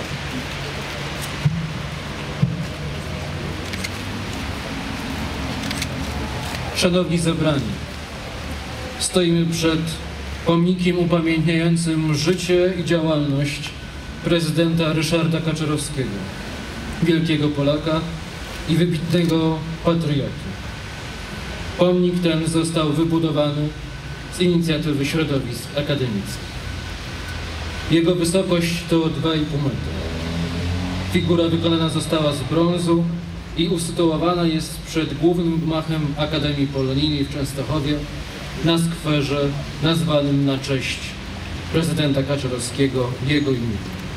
Szanowni zebrani, stoimy przed pomnikiem upamiętniającym życie i działalność prezydenta Ryszarda Kaczorowskiego, wielkiego Polaka i wybitnego patrioty. Pomnik ten został wybudowany z inicjatywy środowisk akademickich. Jego wysokość to 2,5 metra. Figura wykonana została z brązu i usytuowana jest przed głównym gmachem Akademii Polonijnej w Częstochowie na skwerze nazwanym na cześć prezydenta Kaczorowskiego w jego imieniu.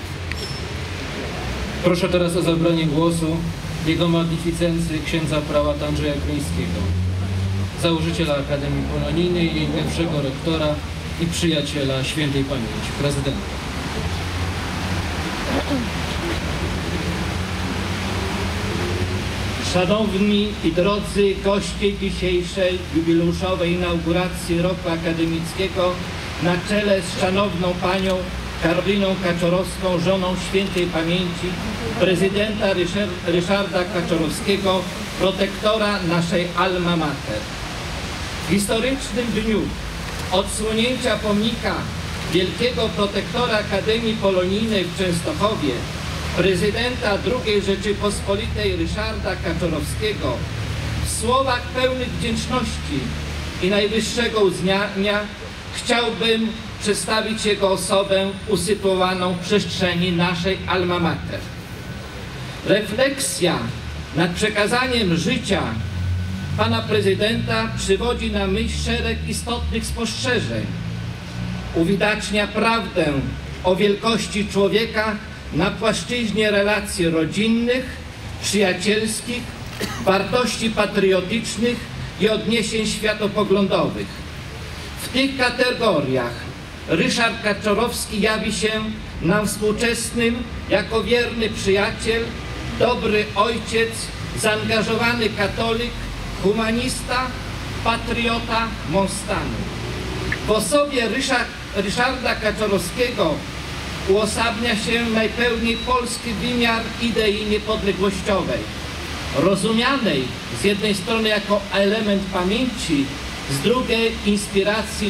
Proszę teraz o zabranie głosu jego magnificencję księdza prałata Andrzeja Kryńskiego, założyciela Akademii Polonijnej, jej pierwszego rektora i przyjaciela świętej pamięci prezydenta. Szanowni i drodzy goście dzisiejszej jubileuszowej inauguracji roku akademickiego na czele z szanowną panią Karoliną Kaczorowską, żoną świętej pamięci prezydenta Ryszarda Kaczorowskiego, protektora naszej Alma Mater. W historycznym dniu odsłonięcia pomnika wielkiego protektora Akademii Polonijnej w Częstochowie, prezydenta II Rzeczypospolitej Ryszarda Kaczorowskiego, w słowach pełnych wdzięczności i najwyższego uznania chciałbym przedstawić jego osobę usytuowaną w przestrzeni naszej Alma Mater. Refleksja nad przekazaniem życia pana prezydenta przywodzi na myśl szereg istotnych spostrzeżeń. Uwidacznia prawdę o wielkości człowieka na płaszczyźnie relacji rodzinnych, przyjacielskich, wartości patriotycznych i odniesień światopoglądowych. W tych kategoriach Ryszard Kaczorowski jawi się nam współczesnym jako wierny przyjaciel, dobry ojciec, zaangażowany katolik, humanista, patriota mąż stanu. W osobie Ryszarda Kaczorowskiego uosabnia się najpełniej polski wymiar idei niepodległościowej, rozumianej z jednej strony jako element pamięci, z drugiej inspiracji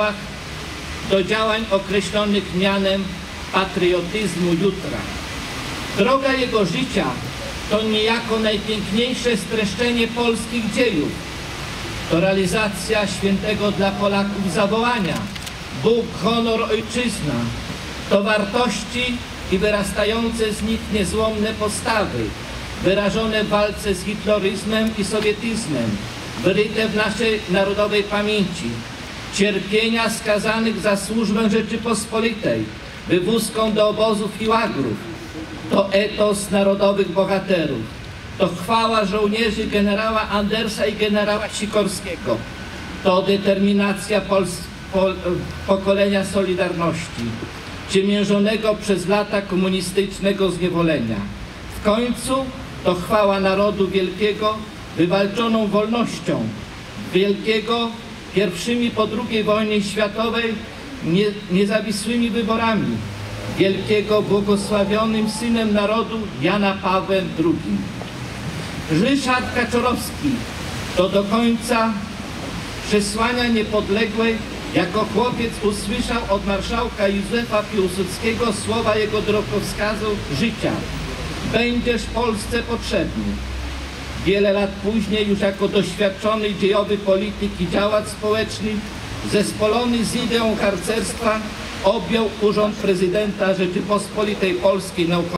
do działań określonych mianem patriotyzmu jutra. Droga jego życia to niejako najpiękniejsze streszczenie polskich dziejów. To realizacja świętego dla Polaków zawołania Bóg, honor, ojczyzna. To wartości i wyrastające z nich niezłomne postawy, wyrażone w walce z hitleryzmem i sowietyzmem, wyryte w naszej narodowej pamięci, cierpienia skazanych za służbę Rzeczypospolitej, wywózką do obozów i łagrów. To etos narodowych bohaterów. To chwała żołnierzy generała Andersa i generała Sikorskiego. To determinacja pokolenia Solidarności, ciemiężonego przez lata komunistycznego zniewolenia. W końcu to chwała narodu wielkiego, wywalczoną wolnością, wielkiego pierwszymi po II wojnie światowej niezawisłymi wyborami, wielkiego błogosławionym synem narodu Jana Pawłem II. Ryszard Kaczorowski to do końca przesłania niepodległej jako chłopiec usłyszał od marszałka Józefa Piłsudskiego słowa jego drogowskazu życia. Będziesz Polsce potrzebny. Wiele lat później, już jako doświadczony dziejowy polityk i działacz społeczny, zespolony z ideą harcerstwa, objął urząd prezydenta Rzeczypospolitej Polskiej na